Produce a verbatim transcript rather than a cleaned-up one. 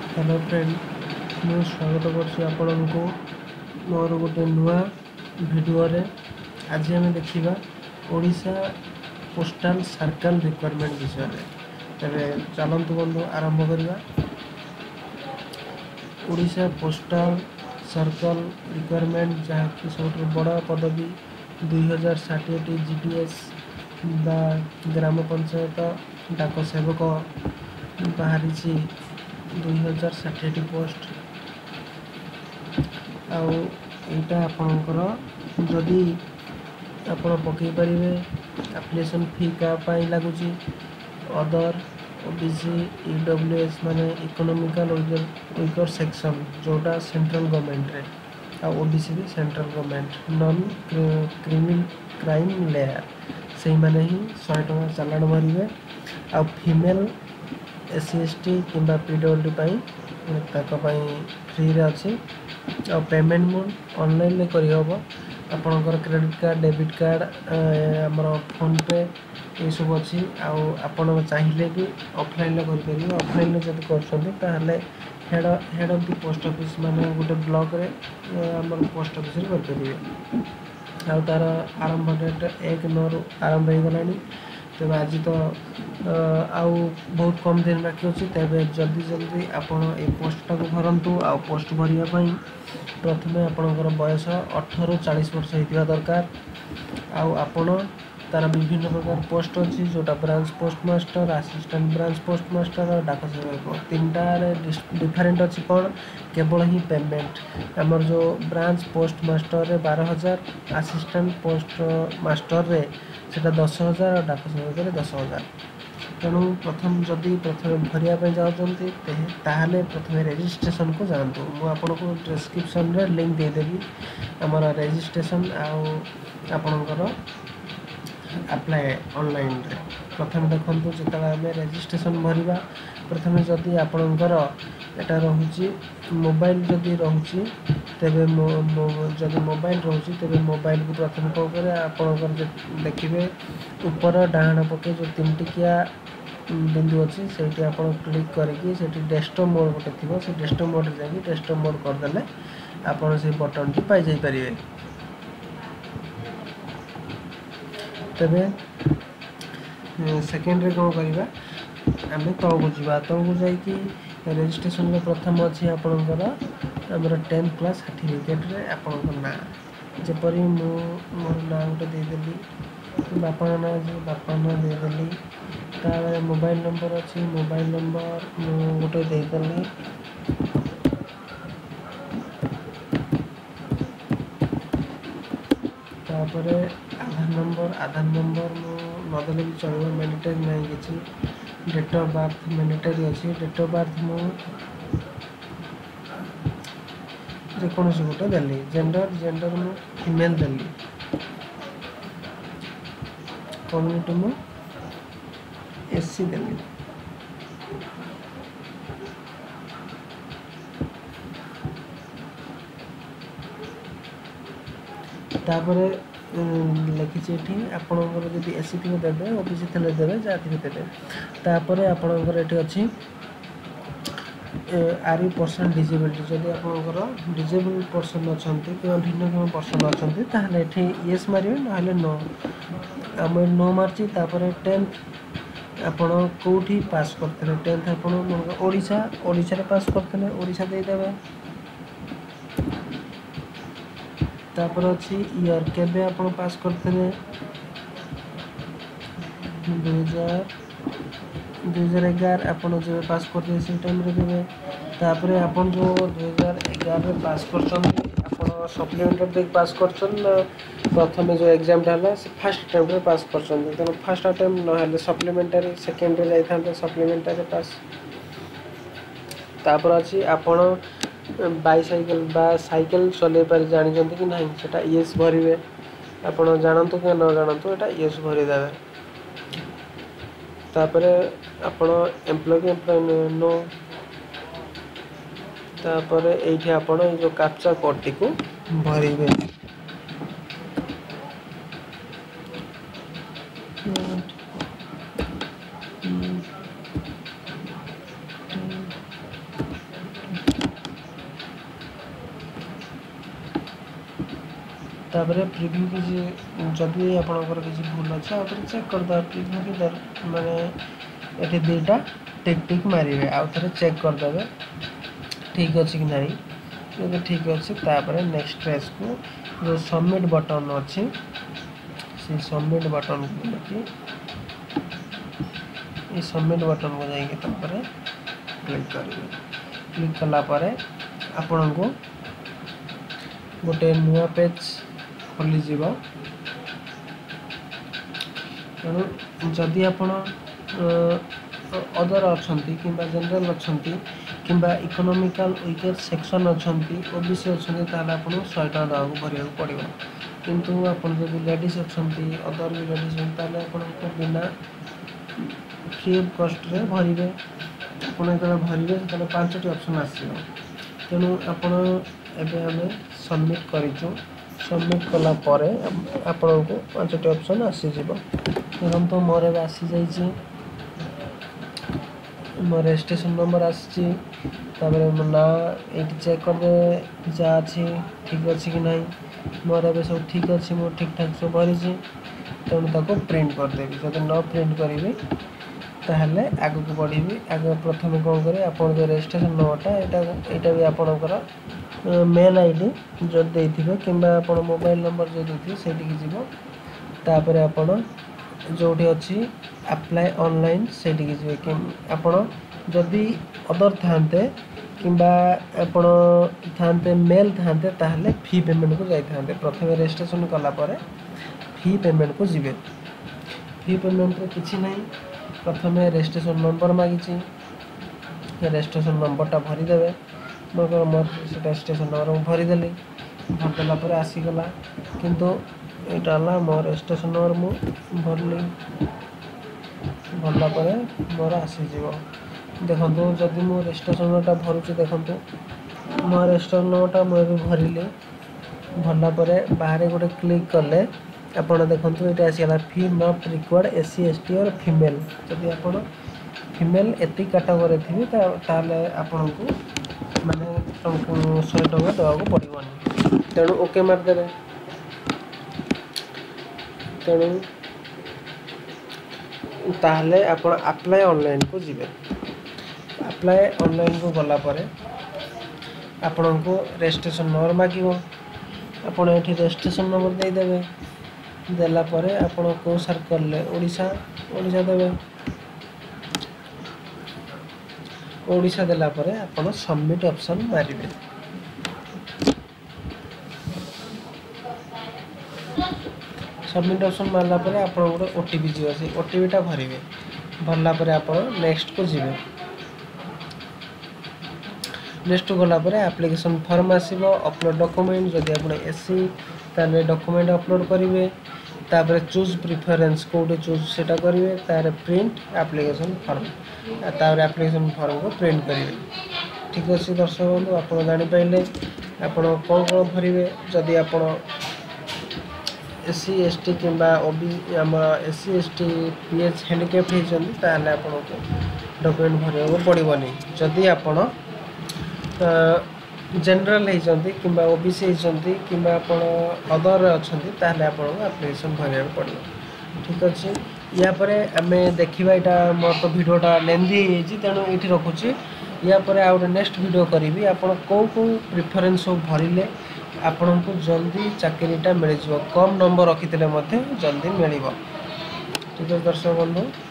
Hello friend, मु स्वागत करछि आपनको मोर गोटे नुआ वीडियो रे। आज आम देखा ओडिशा पोस्टाल सर्कल रिक्वायरमेंट विषय में। तेरे चलतु बंधु आरंभ करवा। ओडिशा पोस्टाल सर्कल रिक्वायरमेंट जहाँकि सब बड़ पदवी दुई हजार षाठी जीपीएस बा ग्राम पंचायत डाक सेवक बाहरी दुई हजार षाठी पोस्ट आउ एटा आपणकर जदि आपण पकई पारे एप्लिकेशन फी क्या लगुच अदर ओबीसी ईडब्ल्यूएस माने इकोनॉमिकल वीकर सेक्शन जोटा सेंट्रल गवर्नमेंट रे आ ओबीसी भी central government non criminal crime layer से माने ही सौ टका चालान भरवे आ female S C S T कि पीडब्ल्यू फ्री रे अच्छी आ पेमेंट मोड ऑनलाइन करहब आपणकर क्रेडिट कार्ड डेबिट कार्ड आमर फोन पे ये सब अच्छी आपण चाहिए कि ऑफलाइन करें ऑफलाइन जब कर head head of the post office माने गोटे ब्लॉक रे आमर पोस्ट ऑफिस करेंगे आ तार आरंभ डेट एक नौ आरंभ हो गला। तेज आज तो आउ बहुत कम दिन बाकी अच्छी तेज जल्दी जल्दी आपण ये पोस्टा को भरतु आ पोस्ट भरवाई प्रथम आपणकर बयस अठर चालीस वर्ष होता दरकार आपण तार विभिन्न प्रकार पोस्ट अच्छी जोटा branch post master assistant branch post master और डाक सेवक तीन टार डिफरेंट अच्छी कौन केवल ही पेमेंट आमर जो ब्रांच पोस्ट मास्टर रे बारह हजार असिस्टेंट पोस्ट मास्टर रे सेटा दस हजार और डाक सेवक दस हजार तेणु प्रथम जदि प्रथम भरवाई चाहते ताहले प्रथम रेजिस्ट्रेशन को जातु मुझे डिस्क्रिप्शन रे लिंक देदेवी आमर रेजिस्ट्रेशन आपणकर अप्लाई ऑनलाइन रे प्रथम देखो जो आम रेजिस्ट्रेशन भरवा प्रथम जदि आपणकर एटा रोचे मोबाइल जदि रोचे तेबे जदि मोबाइल रोचे तेबे मोबाइल को प्रथम कौन करे आपणकर देखिए ऊपर डाहाण पटे जो तीन टिकिया बिंदु अच्छी से आप क्लिक करके डेस्कटॉप मोड गोटे थी से डेस्कटॉप मोड जाकि डेस्कटॉप मोड करदे आप बटन टी पाई पारे। तेबे सेकेंड रे कौन करवा आम तौक जा तौक जाकि रेजिस्ट्रेशन प्रथम अच्छी आपणकर आमर टेन्थ क्लास सर्टिफिकेट रे आपणकर ना जपरी मु मोर ना गोटे देदेली बापा ना बापा ना देदेली तार मोबाइल नंबर अच्छी मोबाइल नंबर मु गोटे देदेली तापर आधार नंबर आधार नंबर मु नदेले भी चलो मैंडेटरी नहीं किसी डेट ऑफ बर्थ मैंडेटरी अच्छी डेट ऑफ बर्थ मु जेकोसी गोटे देली जेंडर जेंडर मु फीमेल देली कम्युनिटी मु एससी देली तापर लिखी आपणकर जब एसी थी देवे ओबीसी थे देवे जहाँ थी देवे तापर आपणकर ये अच्छी आर यू पर्सन डिजेबिलिटी जदि आपणकर डिजेबल पर्सन अच्छा कि भिन्नक्षम पर्सन अच्छा ये येस मारे ना नो आम नो मार्ची तापर टेन्थ आपण कौटी पास करते टेन्थ आप ओडिशा ओडिशा पास करते ओडिशा देदेवे तापर अच्छी ईयर केबे आप पास करते दुई हजार दुई हजार एगार आप जब पास करते से टाइम देवे तापर आपन जो दुई हजार एगार में पास कर सप्लीमेंटारी देख पास कर प्रथम जो एग्जाम है फास्ट अटेम्प्ट में पास कर तेणु फास्ट अटेम्प्ट ना सप्लीमेंटारी सेकेंड जाते सप्लीमेंटारी पास तापर अच्छी आपण बाइसाइकेल बा साइकेल चल पारे जानते कि नहीं सेटा येस भरवे आप जानतु कि न जानतु एटा येस भरीदेवे तापर आपण एम्प्लॉय एम्प्लॉय नो तापर ये आपण जो कैप्चा कोड टी को भरवे तापर प्रिव्यू किसी जदि आपंकर किसी भूल अच्छे आउ थे चेक करदे प्रिव्यू की दर माने ये दुईटा टिक टिक मारे आउ थे चेक करदे ठीक अच्छे कि नहीं जब ठीक अच्छे तापर नेक्स्ट पेज को जो सबमिट बटन अच्छी से सबमिट बटन को देखिए ये सबमिट बटन को जाइए क्लिक करेंगे क्लिक कलापर आपण को गोटे नुआ पेज खोली जीव तेणु जदि आपण अदर अच्छा कि जनरल अच्छा कि इकोनॉमिकल वीकर सेक्शन अच्छा ओबीसी अच्छा आपको सौ टका देवाक भरिया पड़ो किंतु आपन जब लेडीज अच्छा अदर भी लेडीज आपको बिना फ्री ऑफ कॉस्ट रे भरवे आपड़ भरवे जो पांचटी ऑप्शन आसो तेणु आपण एवं सबमिट करूँ सबमिट कला परे आपण को पांचटी ऑप्शन आसीज देखो तो मोर ए आसी जाइए मो रजिस्ट्रेशन नंबर आसी मो ना ये चेक करदे जा अच्छी ठीक अच्छे कि नहीं मोर ए सब ठीक अच्छे मो ठीक ठाक सब भरी तेणु ताको प्रिंट करदेवी जब न प्रिंट करी ताहले आग को बढ़ी आग प्रथम कौन करें आप जो रजिस्ट्रेशन नंबरटा यहाँ भी आपणकर मेल आईडी जो देते कि मोबाइल नंबर जो देते से तापर आपण जो अच्छी अप्लाई ऑनलाइन से जी कि आपण जदि अदर थांते किंबा आपण थांते मेल थांते ताहले फी पेमेंट को जाते प्रथम रजिस्ट्रेशन कलापर फी पेमेंट को जीवे फी पेमेंट रे किछि नहीं प्रथम रजिस्ट्रेशन नंबर मागिची रजिस्ट्रेशन नंबरटा भरीदेवे मोर मोर रजिस्ट्रेशन नंबर भरीदेली भरदेला पर आसीगला किंतु यहाँ मो रजिस्ट्रेशन नंबर मु भरली भरला पर मोर आसीज देखो जदि मो रजिस्ट्रेशन नंबरटा भरुची देखो मो रजिस्ट्रेशन नंबरटा मुझे भरली भरला पर बाहर गोटे क्लिक कले आपड़ देखो ये आसीगला fee not required SC ST और फीमेल जदि आप फीमेल एति कैटेगरी थी ताले आपन को माने तुमको सौ टका देवाक पड़ोनी तेणु ओके मारदेवे तेणु ताहले आपण अप्लाई ऑनलाइन को जीवे अप्लाई ऑनलाइन को गला परे आपण को रजिस्ट्रेशन नंबर मागिवो आपण एठी रजिस्ट्रेशन नंबर दे देबे देला परे आपण को सर्कल ले ओडिसा ओडिसा देबे ओडिसा देला परे आपण सबमिट ऑप्शन मारिबे सबमिट ऑप्शन मारला परे आपण गोटे ओटीपी जीव से ओटीपीटा भरवे भरला परे आपण नेक्स्ट को जीवे नेक्स्ट गला परे एप्लिकेशन फॉर्म आसीबो अपलोड डॉक्यूमेंट जदि आपण एससी ताने डॉक्यूमेंट अपलोड करिवे तापर चूज प्रिफरेंस कोड चूज सेटा करिवे तार प्रिंट एप्लिकेशन फॉर्म तापर एप्लिकेशन फॉर्म को प्रिंट करिवे ठीक अछि दर्शक बंधु आपण जानि पाइले आपण कोन कोन भरिवे जदि आपण एससी एसटी किंबा ओबी आम एससी एसटी पीएच हैंडिकैप्ट होती ताहले आपको डॉक्यूमेंट भरवा पड़ोनी जदि आपण जनरल होती कि ओबीसी होती कि अदर अच्छा ताहले आपको एप्लिकेशन भरवा पड़ो ठीक अच्छे या पर आम देखा यहाँ मोर तो भिडटा लेंदी तेणु ये रखुच्छी या पर आ गए नेक्स्ट वीडियो करी आप कौ कौ प्रिफरेन्स सब भरिले आपण को जल्दी चाकरीटा मिल कम नंबर रखी जल्दी मिल ठीक है दर्शक बंधु।